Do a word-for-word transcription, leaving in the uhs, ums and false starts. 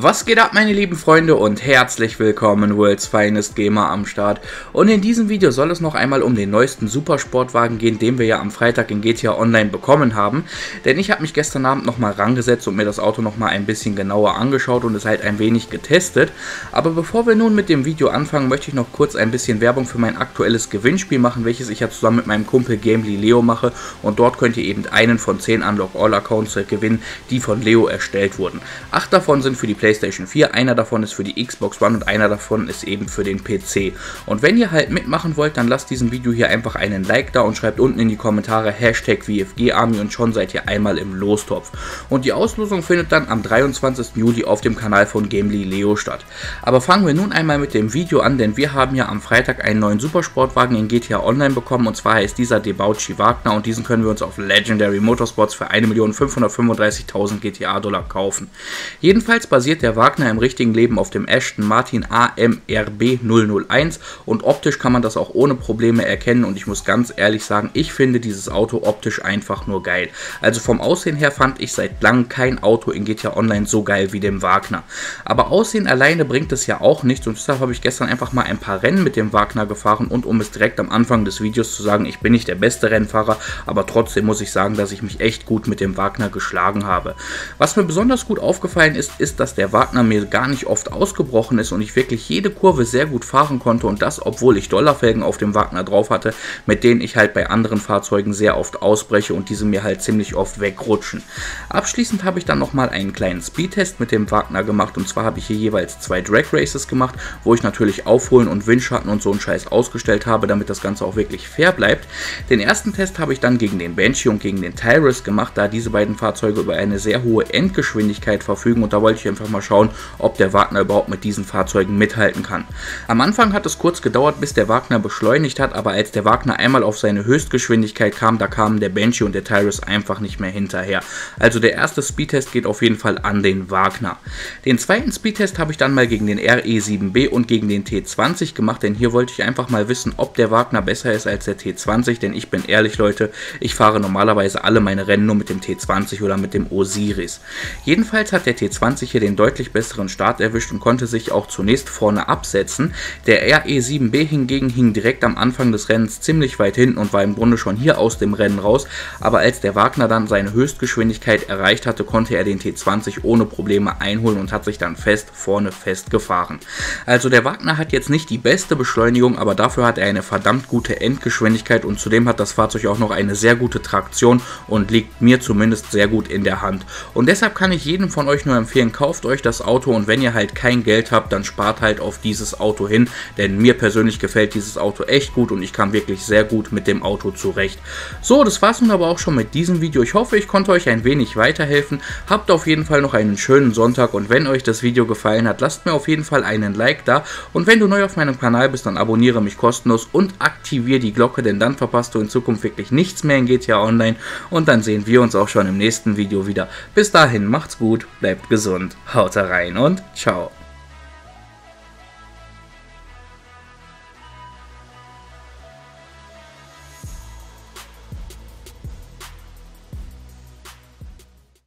Was geht ab, meine lieben Freunde, und herzlich willkommen, World's Finest Gamer am Start. Und in diesem Video soll es noch einmal um den neuesten Supersportwagen gehen, den wir ja am Freitag in G T A Online bekommen haben. Denn ich habe mich gestern Abend nochmal rangesetzt und mir das Auto nochmal ein bisschen genauer angeschaut und es halt ein wenig getestet. Aber bevor wir nun mit dem Video anfangen, möchte ich noch kurz ein bisschen Werbung für mein aktuelles Gewinnspiel machen, welches ich ja zusammen mit meinem Kumpel Gamely Leo mache. Und dort könnt ihr eben einen von zehn Unlock All Accounts gewinnen, die von Leo erstellt wurden. Acht davon sind für die PlayStation vier, einer davon ist für die Xbox One und einer davon ist eben für den P C. Und wenn ihr halt mitmachen wollt, dann lasst diesem Video hier einfach einen Like da und schreibt unten in die Kommentare Hashtag V F G Army und schon seid ihr einmal im Lostopf. Und die Auslosung findet dann am dreiundzwanzigsten Juli auf dem Kanal von Gamely Leo statt. Aber fangen wir nun einmal mit dem Video an, denn wir haben ja am Freitag einen neuen Supersportwagen in G T A Online bekommen, und zwar heißt dieser Debauchi Wagner, und diesen können wir uns auf Legendary Motorsports für eine Million fünfhundertfünfunddreißigtausend G T A-Dollar kaufen. Jedenfalls basiert der Wagner im richtigen Leben auf dem Aston Martin A M R B null null eins, und optisch kann man das auch ohne Probleme erkennen, und ich muss ganz ehrlich sagen, ich finde dieses Auto optisch einfach nur geil. Also vom Aussehen her fand ich seit langem kein Auto in G T A Online so geil wie dem Wagner. Aber Aussehen alleine bringt es ja auch nichts, und deshalb habe ich gestern einfach mal ein paar Rennen mit dem Wagner gefahren, und um es direkt am Anfang des Videos zu sagen, ich bin nicht der beste Rennfahrer, aber trotzdem muss ich sagen, dass ich mich echt gut mit dem Wagner geschlagen habe. Was mir besonders gut aufgefallen ist, ist, dass der Wagner mir gar nicht oft ausgebrochen ist und ich wirklich jede Kurve sehr gut fahren konnte, und das, obwohl ich Dollarfelgen auf dem Wagner drauf hatte, mit denen ich halt bei anderen Fahrzeugen sehr oft ausbreche und diese mir halt ziemlich oft wegrutschen. Abschließend habe ich dann nochmal einen kleinen Speedtest mit dem Wagner gemacht, und zwar habe ich hier jeweils zwei Drag Races gemacht, wo ich natürlich Aufholen und Windschatten und so einen Scheiß ausgestellt habe, damit das Ganze auch wirklich fair bleibt. Den ersten Test habe ich dann gegen den Banshee und gegen den Tyrus gemacht, da diese beiden Fahrzeuge über eine sehr hohe Endgeschwindigkeit verfügen, und da wollte ich einfach mal schauen, ob der Wagner überhaupt mit diesen Fahrzeugen mithalten kann. Am Anfang hat es kurz gedauert, bis der Wagner beschleunigt hat, aber als der Wagner einmal auf seine Höchstgeschwindigkeit kam, da kamen der Banshee und der Tyrus einfach nicht mehr hinterher. Also der erste Speedtest geht auf jeden Fall an den Wagner. Den zweiten Speedtest habe ich dann mal gegen den R E sieben B und gegen den T zwanzig gemacht, denn hier wollte ich einfach mal wissen, ob der Wagner besser ist als der T zwanzig, denn ich bin ehrlich, Leute, ich fahre normalerweise alle meine Rennen nur mit dem T zwanzig oder mit dem Osiris. Jedenfalls hat der T zwanzig hier den deutlich besseren Start erwischt und konnte sich auch zunächst vorne absetzen. Der R E sieben B hingegen hing direkt am Anfang des Rennens ziemlich weit hinten und war im Grunde schon hier aus dem Rennen raus, aber als der Wagner dann seine Höchstgeschwindigkeit erreicht hatte, konnte er den T zwanzig ohne Probleme einholen und hat sich dann fest vorne festgefahren. Also der Wagner hat jetzt nicht die beste Beschleunigung, aber dafür hat er eine verdammt gute Endgeschwindigkeit, und zudem hat das Fahrzeug auch noch eine sehr gute Traktion und liegt mir zumindest sehr gut in der Hand. Und deshalb kann ich jedem von euch nur empfehlen, kauft euch das Auto, und wenn ihr halt kein Geld habt, dann spart halt auf dieses Auto hin, denn mir persönlich gefällt dieses Auto echt gut und ich kam wirklich sehr gut mit dem Auto zurecht. So, das war's nun aber auch schon mit diesem Video. Ich hoffe, ich konnte euch ein wenig weiterhelfen. Habt auf jeden Fall noch einen schönen Sonntag, und wenn euch das Video gefallen hat, lasst mir auf jeden Fall einen Like da, und wenn du neu auf meinem Kanal bist, dann abonniere mich kostenlos und aktiviere die Glocke, denn dann verpasst du in Zukunft wirklich nichts mehr in G T A Online, und dann sehen wir uns auch schon im nächsten Video wieder. Bis dahin, macht's gut, bleibt gesund, haut rein und ciao.